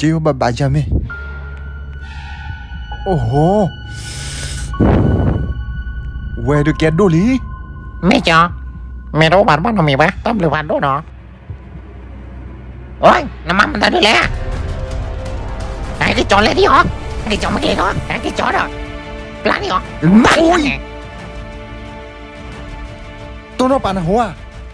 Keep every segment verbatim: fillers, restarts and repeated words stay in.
จีบบบาจามิโอ้โหเวดูแกดูลีไม่จอไม่รู้บัตรบ้านเรามีปะต้มหรือบัตรด้วยเนาะโอ้ยน้ำมันมันได้ด้วยแหละไอ้ที่จอดเลยที่หรอไอ้ที่จอดเมื่อกี้เหรอไอ้ที่จอดเหรอปลานี่เหรอโอ้ยตัวน้องปานหัว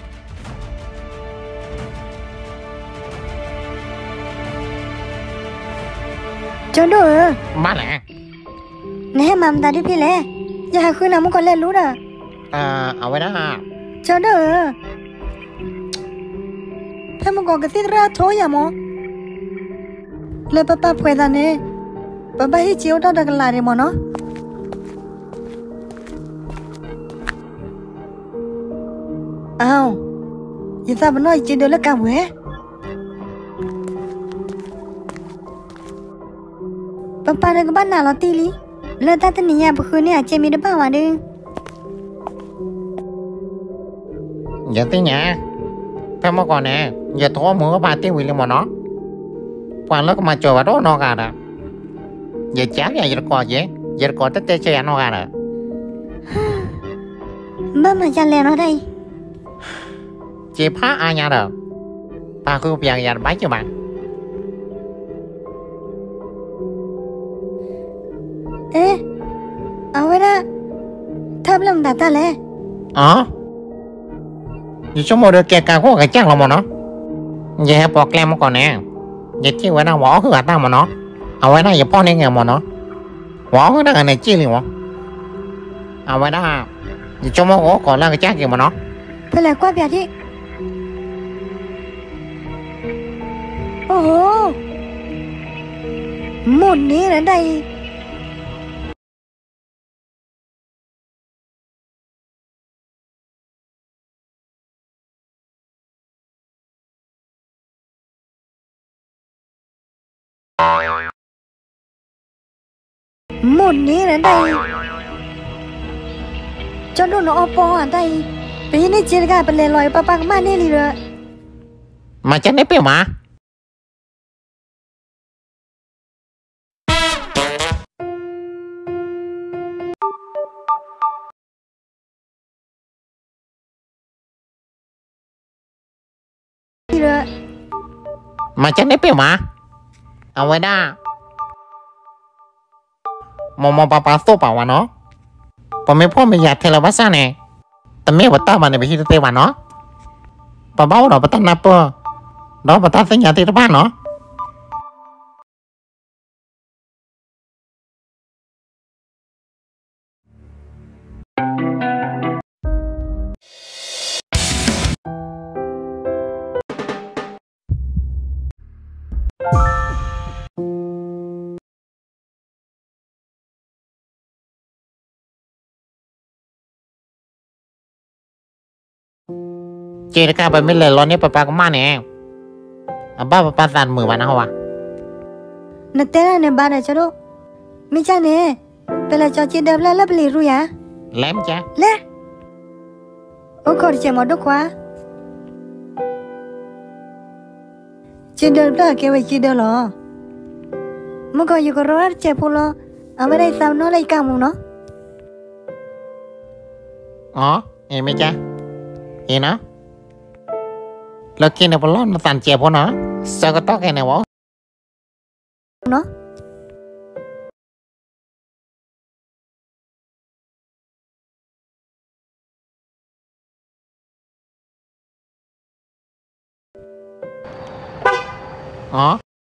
จอดด้วยบ้านแหละเนี่ยมัมตาดิพี่เล่อย่าคืนน้ำมันก่อนเล่นรู้ด่ะเออเอาไว้นะจอดด้วยถ้ามันก่อนก็ติดราโถอย่ามอเลยป้าป้าพูดกันเนี่ยป้าป้าให้จิ๋วต้องดักลายเลยมั้งเนาะอ้าวยิ่งทำมันน้อยจิ๋วเดือดแล้วกันเว้ยป้าป้าเด็กบ้านน่ารักตีลีแล้วตาตัวนี้อ่ะพวกคุณเนี่ยเจมี่ได้บ้างวะดึงอย่าตีเนี่ยถ้าเมื่อก่อนเนี่ยอย่าโทรมือกับปาตีวิลเลยมั้งเนาะพอแล้วก็มาจอดรถนอกกันอ่ะอย่าแจ๊บอย่าอย่ากอดเยอะอย่ากอดแต่เตะเชียร์นอกกันอ่ะบ้ามันจะเล่นอะไรเจ็บผ้าอะไรเนี่ยเด้อปาคือเปียกอย่าไปจ้ะบ้างเอ๊ะเอาไว้นะทับลงตาตาเลยอ๋ออยู่ชั่วโมงเดียวแกกาก็กระจ้างเราหมดเนาะอย่าให้ปอกแกลมมาก่อนเนี่ยอย่าที่ไว้นะหวอคืออัดหน้าหมดเนาะเอาไว้นะอย่าป้อนในเงี้ยหมดเนาะหวอคือได้กันในจี้เลยวะเอาไว้นะอยู่ชั่วโมงก่อนแล้วกระจ้างเกี่ยวหมดเนาะเพื่ออะไรกว่าเบียที่โอ้โหหมดนี้แล้วได้หมดนี้แล้วได้จนโดนน้องปออ่ะได้ไปยังได้เจอกันไปเลยลอยป้าป้าก็มาเนี่ยเลยเลยมาจะได้เปล่ามาเลยมาจะได้เปล่ามาเอาไว้ได้มอมอปาปาโซ่เปล่าวะเนาะผมไม่พ่อไม่อยากเทเลวัซ่าเนี่ยแต่ไม่ว่าตามันเนี่ยไปที่เตวันเนาะปะเบ้าเราปะตันนับเปอร์เราปะตันสัญญาติดบ้านเนาะเจริญาไปไม่เลยร้อนนี้ปะปาก็มาเนี่ยอ่ะบ้าปะปาสั่นมือวะนะฮะวะนั่นเต้นเนี่ยบ้านไหนจ๊ะลูกไม่ใช่เนี่ยเป็นอะไรจอจีเดิมแล้วแล้วไปเรียรู้ยังเล่มจ้ะเล่โอ้ขอที่จะมาดูกว่าจีเดิมแล้วเกี่ยวกับจีเดิมหรอเมื่อก่อนอยู่กับเราเจ็บพอลเอาไม่ได้ซ้ำน้องเลยกางมุงเนาะอ๋อเห็นไหมจ๊ะเห็นนะแล้วกินเนี่ยพอร้อนมาสั่นเจ็บพอเนาะสักก็ต้องแค่ไหนวะเนาะอ๋อ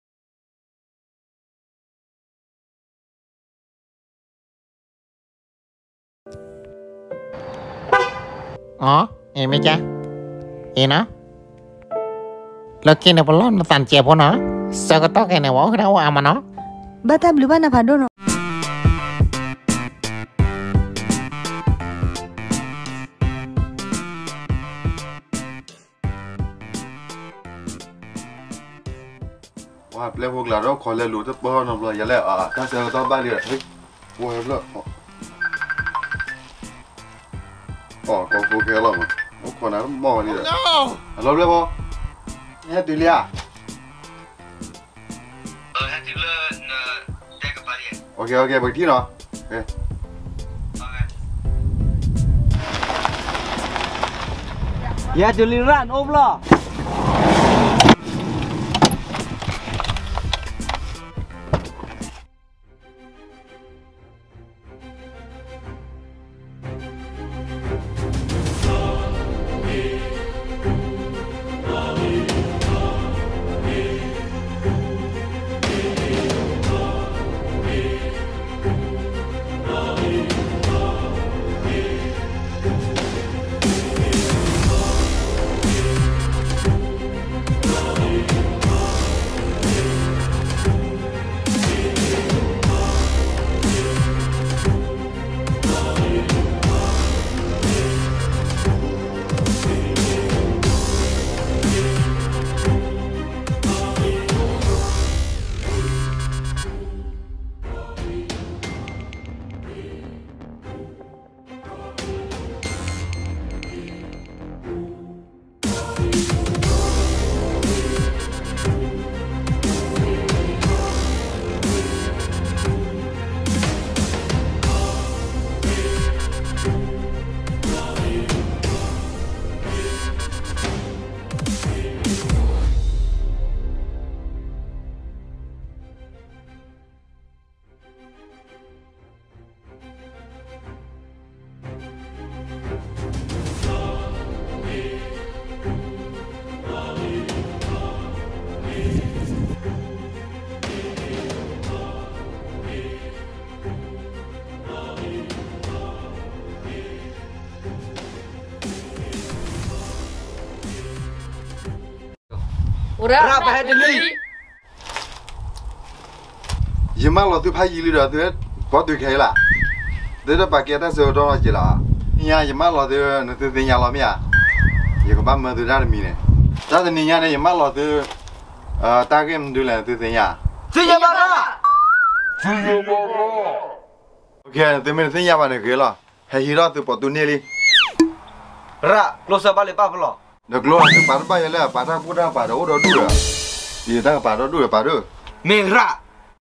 อ๋อเห็นไหมจ๊ะเห็นนะแล้วกินเนี่ยพอร้อนมาสั่นเจ็บพอเนาะสักก็ต้องแค่ไหนวะคือเราเอามาเนาะบ้าตาบลูบ้านาพาโดนว่าเล่นพวกเราเราขอเล่นรู้ทุกบ้านน้องเลยอย่าเล่นอ่ะถ้าเสือต้องบ้านเลยเฮ้ยว่าเล่นอ๋อก็โอเคแล้วมั้งโอ้คนนั้นมองนี่แหละเราเล่นบ่เนี่ยตุเลียเคโอเคไปที่เนาะโอเค Ya juliran om lo. Ora Berapa hari dulu? Yemak lo tu pai gili dah tu, kau tu kaya lah. Tu tu pakai tak seorang orang je lah. Iya yemak lo tu nanti tu nyala mia. Ya kau bapa tu dah ni ne. Tapi ni nyala yemak lo tu, tak kem tu lah tu tu nyala. Siapa bara? Okay, tu mana tu nyala mana kaya lah. Hai hira tu pot tu ni li. Ra, lo sebalik apa lo? Dah keluar tu pada apa ya lah, pada apa dah pada orang dulu lah. Iya tak pada dulu pada. Merah.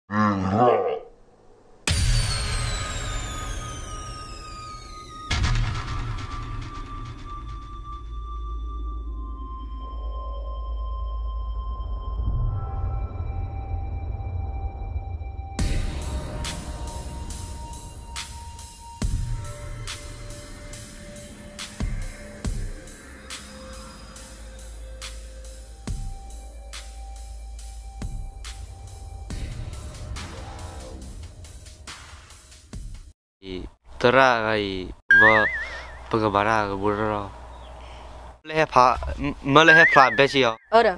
Tera kai ba pagabara ga burra le pha male he pha bechi yo Ora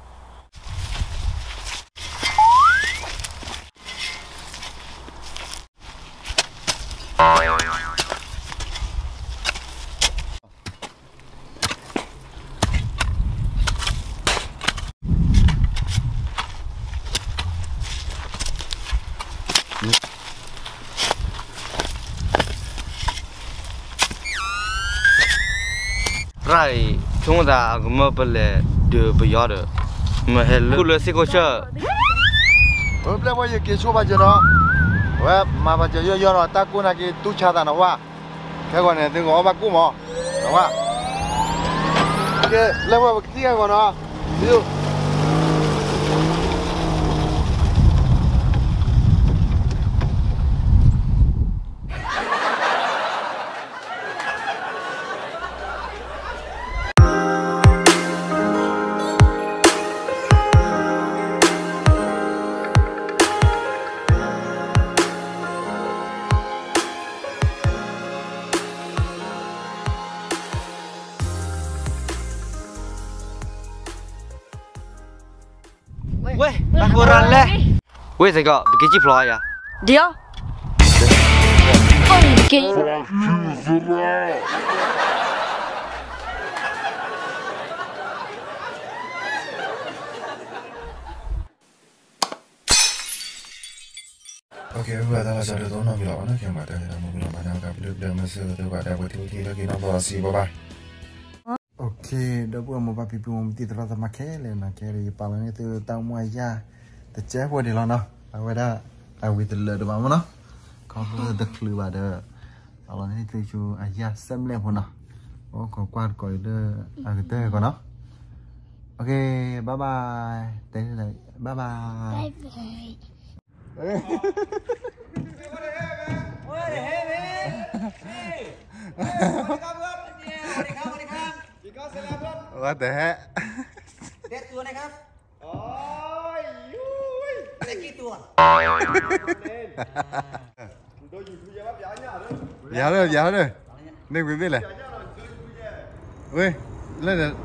Rai, chúng ta cũng mới bật lệ đưa bây giờ được mà hết lúc lừa xe cô chơi. Ủa, bây giờ kia số bao nhiêu nó? Ủa, mà bao nhiêu giờ nó ta cũng là cái tu cha ta nó qua. Cái con này tôi ngó bác cũ mà, đúng không? Cái lấy vào cái gì của nó? Ví dụ. Weh, nak kurang leh. Weh, saya kau bikin cip loh ya. Dia Oh bikin Okay, bây giờ là giờ được tốn năm秒了，看嘛，大家那么不能把那个不了不了么事，都把那个天天都给那把事，拜拜。Okay, dah buat mau papi pun mau tidur terus makan le nak kiri paling itu tahu mu aja. Terceh buat di lana, awak dah. ai with the letter mà nó có the clue vào đó alors này tôi chú ai ya xem lên hồn nào có có quan coi đó à cái tên của nó ok bye bye tới đây bye bye What the heck เด็ดตัวนะครับโอ้ยยุ้ยเด็ดกี่ตัว Dạ rồi, dạ rồi. Nên quý vị này. Ui, lên là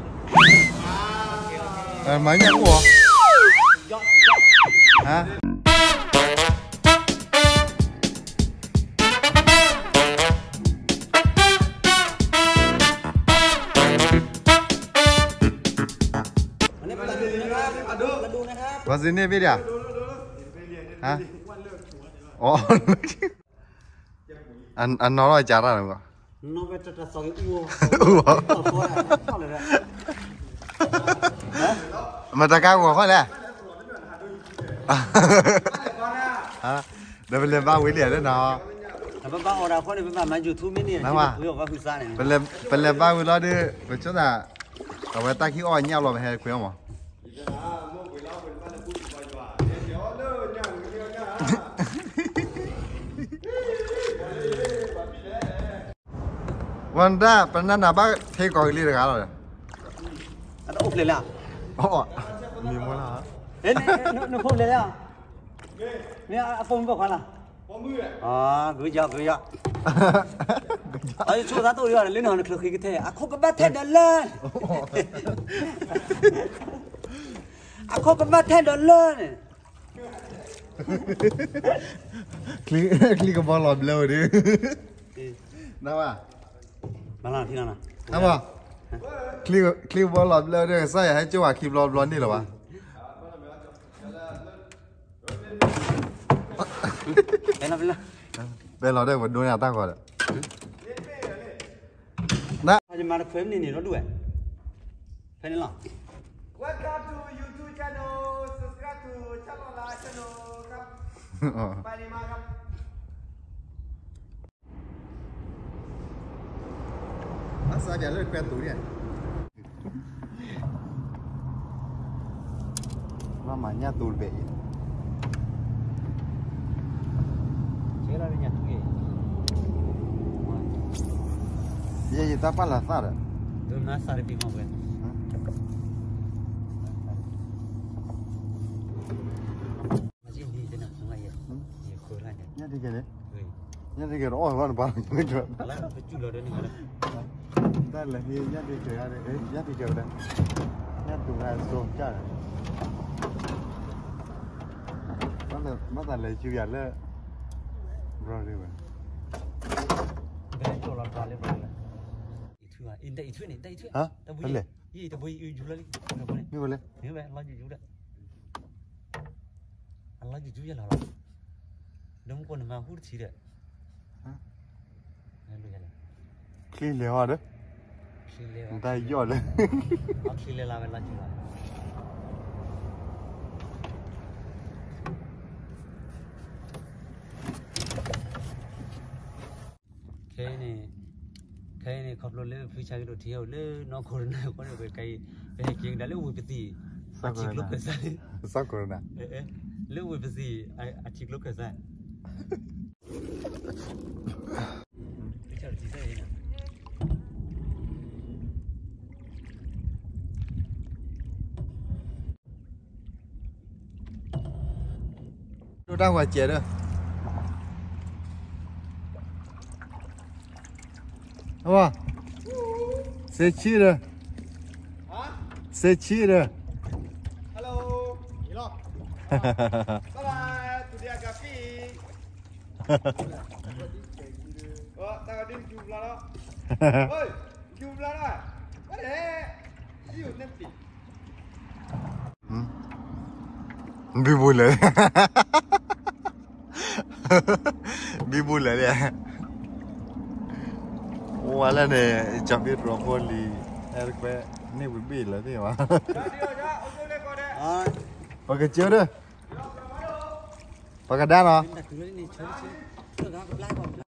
à, máy nhạc của hả? Có gì nè biết à? Hả? Ồ, anh anh nói là chả ra được không? nó phải cho cho cái u mà ta cao của con nè. Hả? Đây bên ba quý liền đấy nó. Bên ba ở đâu con này bên ba máy YouTube mini này. Quý ông Hương Sa này. Bên lên bên lên ba quý đó đi. Bên chỗ nào? Còn bên ta khi oi nhau rồi hay quý không ạ?วันด้าเป็นนั่นนะบ้าเทกอยลีระกันเลยอันนั้นอุบเลยล่ะอ๋อมีมั้ยล่ะเฮ้ยนึกนึกพูดเลยล่ะเนี่ยฟงบอกว่าล่ะฟงมืออ๋อกูยอกกูยอกไอ้ชูตาตัวเดียวเล่นหอนคลุกขี้กระเทะอะโคกบ้าแทนดอลลาร์อะโคกบ้าแทนดอลลาร์เนี่ยคลิกคลิกกับบอลหลอดเลยดิน่าป่ะมาล่ะที่นั่นน่ะน่าป่ะคลิกคลิกบอลหลอดเลยดิใส่ให้จังหวะคลิปหลอดร้อนนี่เหรอวะเป็นละเป็นละเป็นเราได้หมดดูหน้าตั้งก่อนนะอาจจะมาเฟรมนี่นี่เราด้วยเป็นหรอ Welcome to YouTube channel subscribe to channel la channel ครับไปนี่มาครับอาสาอย่าเลิกแปลตัวเนี่ยว่ามันยาตูลเบยเชื่อแล้วเนี่ยทุกอย่างยี่ยี่ตาปั้นละซาร์ดูน่าสารีปีมาเว้ยมาจิ้มดีจังนะสมัยเยี่ยเยี่ยโคตรเนี่ยยี่ที่เกเลยเฮ้ยยี่ที่เกเลยโอ้ยวันบ้านไม่เจอแล้วไปจุดเลยนี่กันได้เลยยี่ยี่ที่เกเลยเอ้ยยี่ที่เกเลยยี่ตัวงานโซ่จ้ามันแต่มันแต่เลยชิวยันเลยรอดีกว่าเป็นตัวละครเลยไปเลยอีทั่วอินเดียอีทั่วนี่ได้ทั่วฮะแต่บุนั่นยเลยยี่แต่บุยอยู่เลยนี่วันเลยนี่แบบเราอยู่ด้วยเราอยู่ด้วยแล้วน้องคนมาพูดทีเดียวนั่นเลยคลีเลี้ยวอ่ะเด้อคิดเลยได้ยอดเลยเอาคิดเลยลาเวลาจุฬาแค่นี้แค่นี้ขับรถเลยพี่ชายรถเที่ยวเลยน้องคนนั้นคนนี้ไปไกลไปให้เกียงได้เลยวิ่งไปตีอาชีพลูกเกษตรสักคนนะเอ๊ะเรื่องวิ่งไปตีอาชีพลูกเกษตรพี่ชายรถที่ไหนเนี่ยดูด้านหัวเจี๊ยด้วยเอาวะเสียชีเลยเสียชีเลยฮัลโหลนี่หรอสบายตุเดียกับพี่เออตากระดิ่งคิวบลาแล้วเฮ้ยคิวบลาแล้วว่าเด้อยู่เต็มปีบีบูเลยบีบูเลยเนี่ยวันละเนี่ยจับบีรองพอลีเอริกไปนี่บีบีเลยที่วะเดี๋ยวจ้าเอาตัวเล็กก่อนเด้อ่าโอเคเจ้าเด้อปากกาด้าเนาะ đặt thứ đấy này chơi chơi. Được không? Lại còn